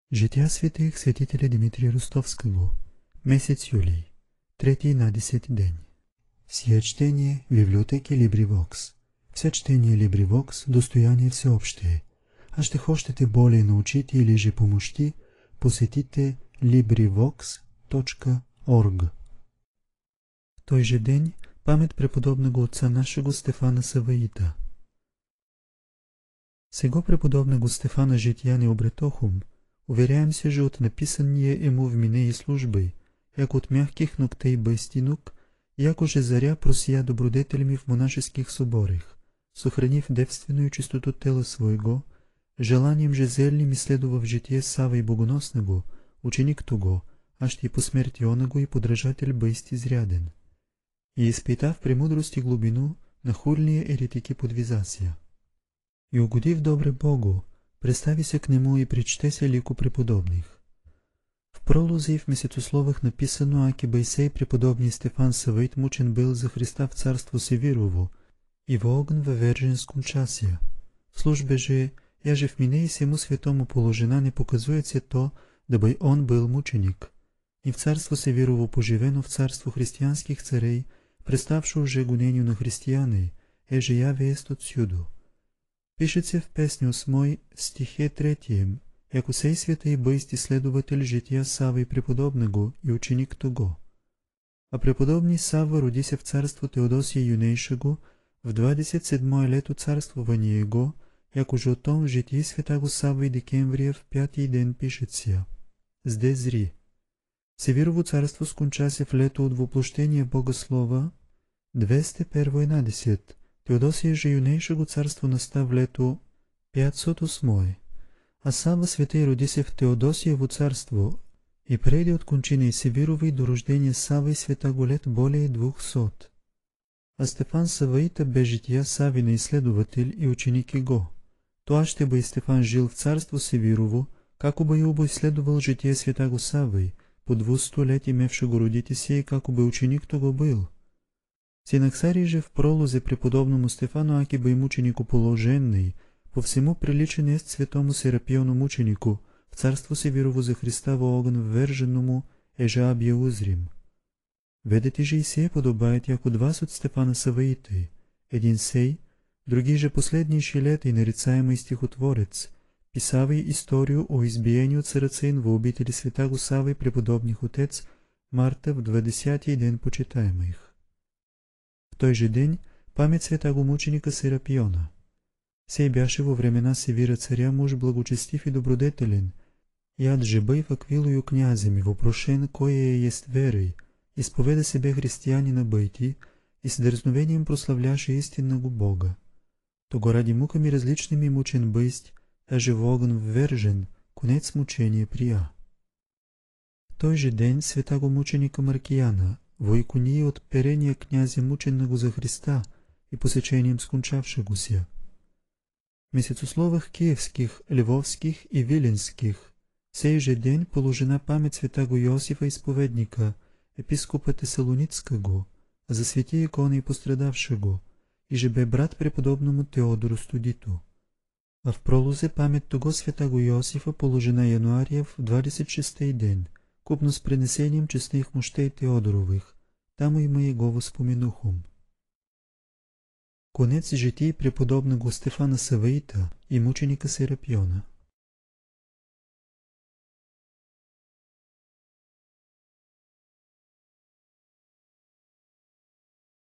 Жития святых святителя Димитрия Ростовского. Месец юлий. 3-11 день. Сие чтение в библиотеке LibriVox. Все чтение LibriVox – достояние всеобщее. А ще хочете более научите или же помощи, посетите LibriVox.org. В той же день памет преподобного отца нашего Стефана Саваита. Сего преподобного Стефана жития не обретохум, уверяем се же от написания ему в минеи службы, як от мягких ногтей бестинук, яко же заря просия добродетелями в монашеских соборах, сохранив девственную чистоту тела своего, желанием же зельным исследовав житие Сава и Богоносного, ученик того, аж и по смерти оного и подражатель бысть изряден. И изпитав премудрости глубину, на хульные еретики подвизася. И угодив добре Богу, представи се к нему и причте се лику преподобных. В пролозе и в месецословах написано, аки Байсей преподобный Стефан Саваит мучен был за Христа в царство Севирово и в огн выверженском часе. В службе же, я же в минеи сему святому положена не показует се то, дабы он был мученик. И в царство Севирово поживено в царство христианских царей, преставшо уже гонению на християны, еже я вест отсюду. Пишется в песню с мой стихе 3, яко сей святый бысть исследователь жития Савы преподобного и ученик того. А преподобный Сава родися в царство Теодосия юнейшего в 27 лето царствования его, як уже о том в житии святаго Савы Декемврия в 5 ден пишется. Зде зри. Севирово царство скончася в лето от воплощения Богослова 211, Теодосия же юнейшего царство настав лето 508, а Сава святей родися в Теодосиево царство и преди от кончины Севировой до рождения Савы святаго лет более 200. А Стефан Саваита бе жития Савина изследователь и ученик его. То ще бы и Стефан жил в царство Севирово, како бы и оба изследовал житие святаго Савы, по 200 лет имевшего родите се и како бы ученик того был. Синаксарий же в пролозе преподобному Стефану аки бы и мученику положенный, по всему приличен ест святому Серапиону мученику, в царство Севирово за Христа во огън вверженному, еже абия узрим. Ведете же и сие подобает, як от вас от Стефана Саваиты, един сей, другий же последнейший лет и нарицаемый стихотворец, писавый историю о избиении от сарацин во обители святаго Савы преподобних отец Марта в 20-ти ден почитаемых. В той же день памет святаго мученика Серапиона. Сей бяше во времена Севира царя муж благочестив и добродетелен, и ад же быв аквилою князем и вопрошен кое есть верой, исповеда себе християнина быти и с дерзновением прославляше истинного Бога. Того ради муками различными мучен бысть, даже в огън ввержен, конец мучения прия. В той же день святаго мученика Маркияна, во иконии от перения князя мученного за Христа и посечением скончавшего ся. В месецословах киевских, львовских и виленских сей же день положена память святаго Иосифа Исповедника, епископа Тесалоницкого, за свети иконы и пострадавшего, и же бе брат преподобному Теодору Студиту. А в пролозе память того святаго Иосифа положена януариев в 26-й ден, купно с принесением честных мощей Теодоровых, там и мы его воспоминухом. Конец житий преподобного Стефана Саваита и мученика Серапиона.